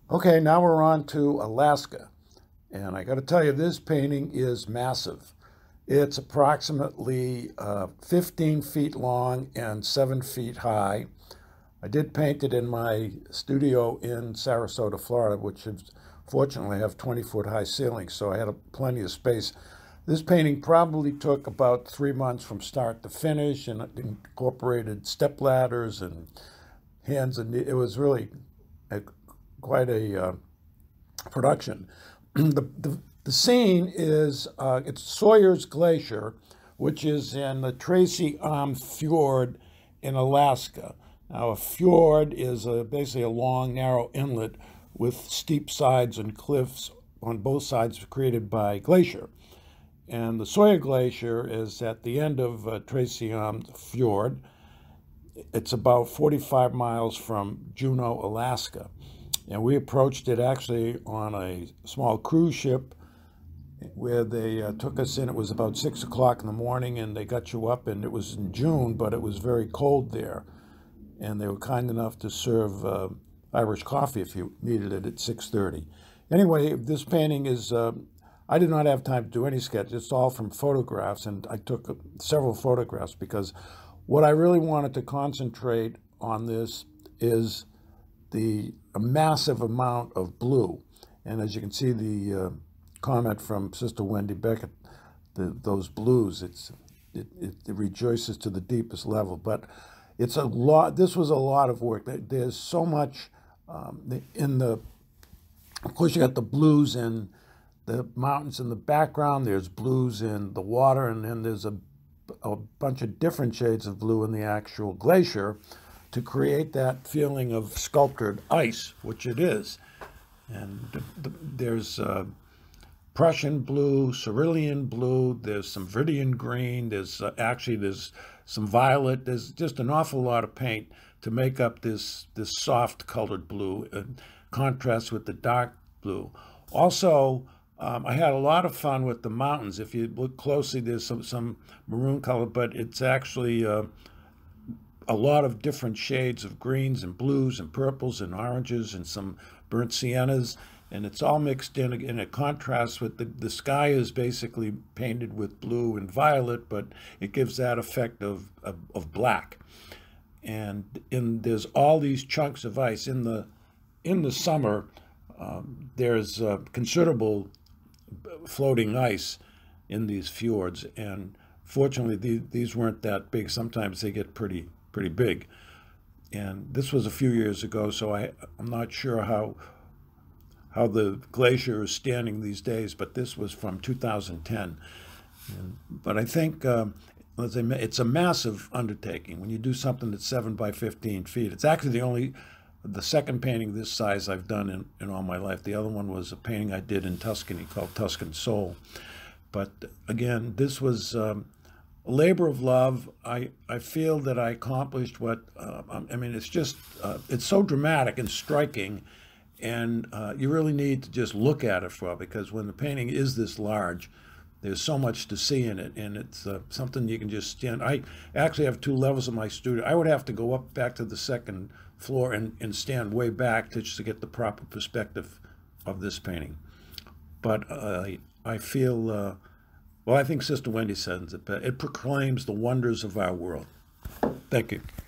Okay, now we're on to Alaska. And I got to tell you, this painting is massive. It's approximately 15 feet long and 7 feet high. I did paint it in my studio in Sarasota, Florida, which is fortunately have 20-foot high ceilings, so I had plenty of space. This painting probably took about 3 months from start to finish, and it incorporated step ladders and hands, and it was really a, quite a production. The scene is it's Sawyer's Glacier, which is in the Tracy Arm Fjord in Alaska. Now, a fjord is basically a long, narrow inlet with steep sides and cliffs on both sides created by glacier. And the Sawyer Glacier is at the end of Tracy Arm Fjord. It's about 45 miles from Juneau, Alaska. And we approached it actually on a small cruise ship where they took us in. It was about 6 o'clock in the morning, and they got you up, and it was in June, but it was very cold there. And they were kind enough to serve Irish coffee if you needed it at 6:30. Anyway, this painting is, I did not have time to do any sketch. It's all from photographs, and I took several photographs because what I really wanted to concentrate on this is a massive amount of blue. And as you can see, the comment from Sister Wendy Beckett, those blues, it rejoices to the deepest level. But it's a lot. This was a lot of work. There's so much of course, you got the blues in the mountains in the background. There's blues in the water, and then there's a bunch of different shades of blue in the actual glacier to create that feeling of sculptured ice, which it is. And there's Prussian blue, cerulean blue, there's some Viridian green, there's some violet. There's just an awful lot of paint to make up this soft colored blue in contrast with the dark blue. Also, I had a lot of fun with the mountains. If you look closely, there's some maroon color, but it's actually a lot of different shades of greens and blues and purples and oranges and some burnt siennas, and it's all mixed in a contrast with the sky is basically painted with blue and violet, but it gives that effect of black. And there's all these chunks of ice in the summer. There's considerable floating ice in these fjords, and fortunately these weren't that big. Sometimes they get pretty big. And this was a few years ago, so I'm not sure how the glacier is standing these days, but this was from 2010. But I think it's a massive undertaking when you do something that's 7 by 15 feet. It's actually the second painting this size I've done in all my life. The other one was a painting I did in Tuscany called Tuscan Soul. But again, this was a labor of love. I feel that I accomplished what, I mean, it's just, it's so dramatic and striking, and you really need to just look at it because when the painting is this large, there's so much to see in it, and it's something you can just stand. I actually have 2 levels of my studio. I would have to go up back to the second floor and stand way back just to get the proper perspective of this painting. But I feel, well, I think Sister Wendy says it proclaims the wonders of our world. Thank you.